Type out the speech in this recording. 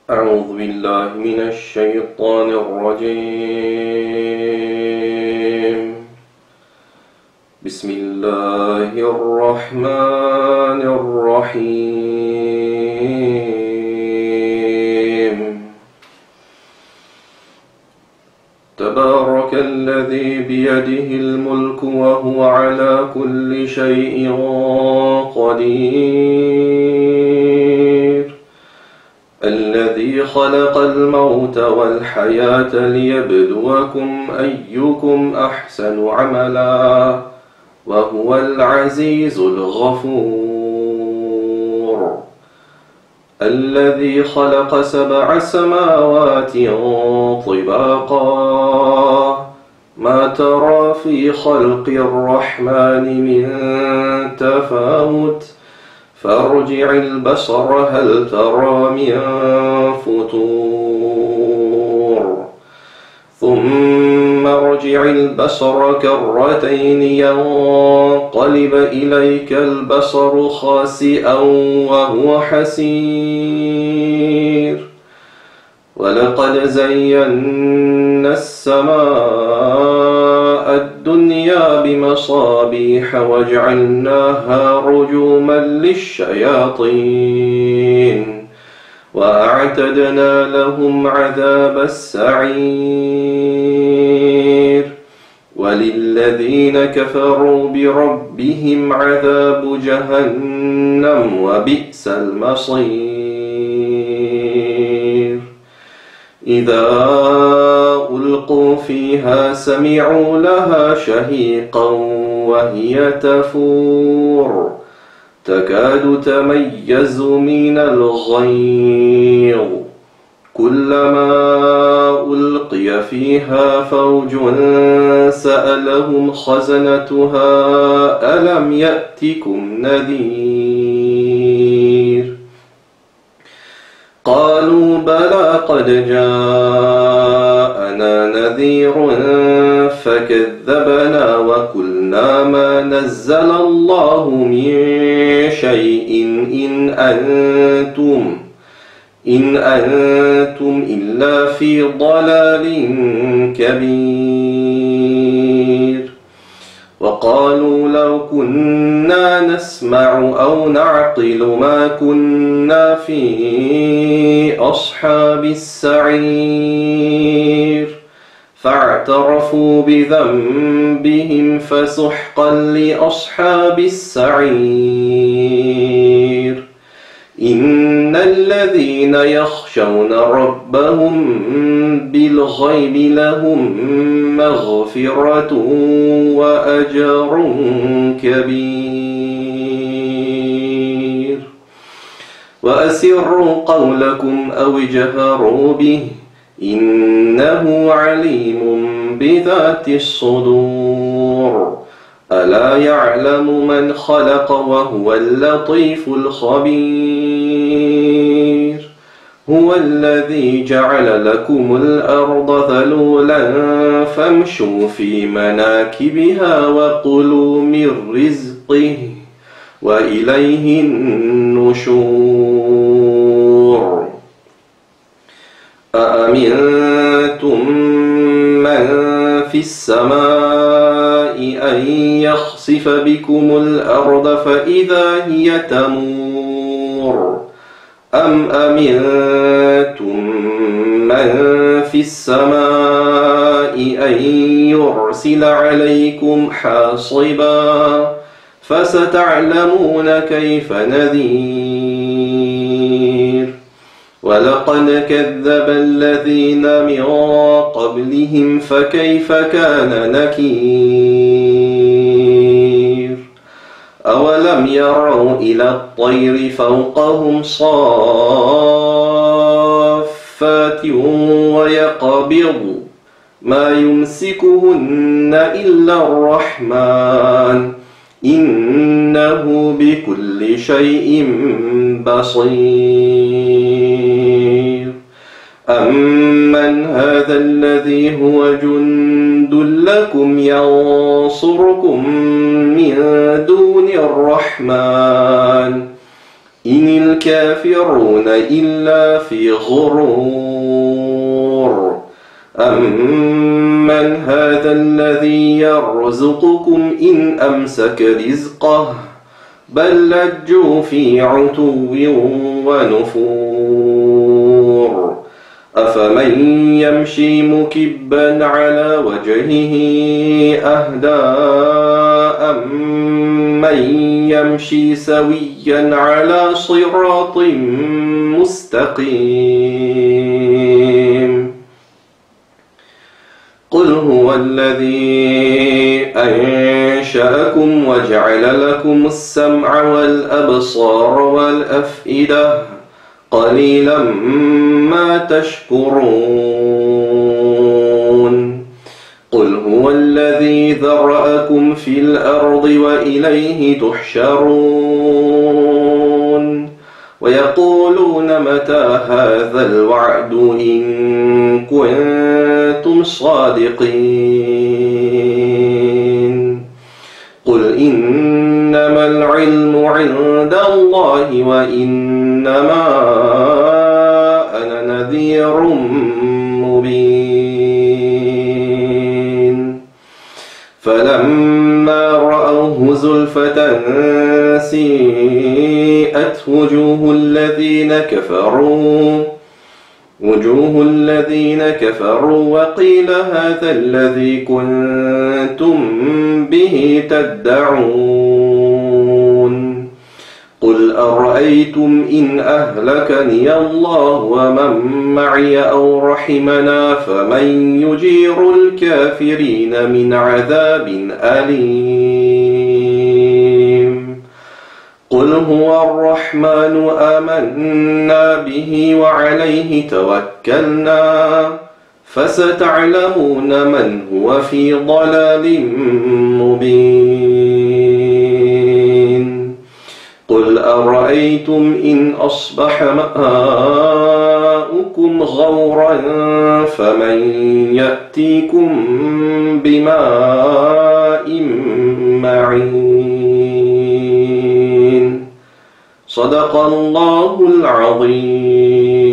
أعوذ بالله من الشيطان الرجيم. بسم الله الرحمن الرحيم. تبارك الذي بيده الملك وهو على كل شيء قدير. الذي خلق الموت والحياة ليبلوكم أيكم أحسن عملا وهو العزيز الغفور. الذي خلق 7 سماوات طباقا ما ترى في خلق الرحمن من تفاوت فارجع البصر هل ترى من فطور ثم ارجع البصر كرتين ينقلب إليك البصر خاسئا وهو حسير. ولقد زينا السماء الدنيا بمصابيح وجعلناها رجوما للشياطين وأعتدنا لهم عذاب السعير. وللذين كفروا بربهم عذاب جهنم وبئس المصير. إذا ألقوا فيها سمعوا لها شهيقا وهي تفور تكاد تميز من الغيظ كلما ألقي فيها فوج سألهم خزنتها ألم يأتكم نذير قالوا بلى قد جاءنا نذير فكذبنا وقلنا ما نزل الله من شيء إن أنتم إلا في ضلال كبير. وقالوا لو كنا نسمع أو نعقل ما كنا في أصحاب السعير فاعترفوا بذنبهم فسحقا لأصحاب السعير. إن الذين يخشون ربهم بالغيب لهم مغفرة وأجر كبير. وأسروا قولكم أو اجهروا به إنه عليم بذات الصدور. ألا يعلم من خلق وهو اللطيف الخبير. هو الذي جعل لكم الأرض ذلولا فامشوا في مناكبها وكلوا من رزقه وإليه النشور. أأمنتم من في السماء أن يخسف بكم الأرض فإذا هي تمور أم أمنتم من في السماء أن يرسل عليكم حاصبا فستعلمون كيف نذير. ولقد كذب الذين من قبلهم فكيف كان نكير. أولم يروا إلى الطير فوقهم صافات ويقبض ما يمسكهن إلا الرحمن إنه بكل شيء بصير. أمن هذا الذي هو جند لكم ينصركم من دون الرحمن إن الكافرون إلا في غرور أمن هذا الذي يرزقكم إن أمسك رزقه بل لجوا في عتو ونفور أفمن يمشي مكبا على وجهه أهدى أمن يمشي سويا على صراط مستقيم قل هو الذي أنشأكم وجعل لكم السمع والأبصار والأفئدة قليلا ما تشكرون قل هو الذي ذرأكم في الأرض وإليه تحشرون ويقولون متى هذا الوعد إن كنتم صادقين قل إنما العلم عند الله وإنما أنا نذير مبين فلما رأوه زلفة سيئت وجوه الذين كفروا وقيل هذا الذي كنتم به تدعون قل أرأيتم إن أهلكني الله ومن معي أو رحمنا فمن يجير الكافرين من عذاب أليم قل هو الرحمن آمنا به وعليه توكلنا فستعلمون من هو في ضلال مبين قل أرأيتم إن أصبح ماؤكم غورا فمن يأتيكم بماء معين صدق الله العظيم.